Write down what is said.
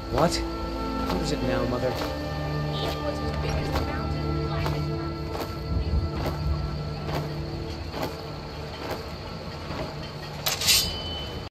What? What is it now, Mother? Each was his biggest mountain.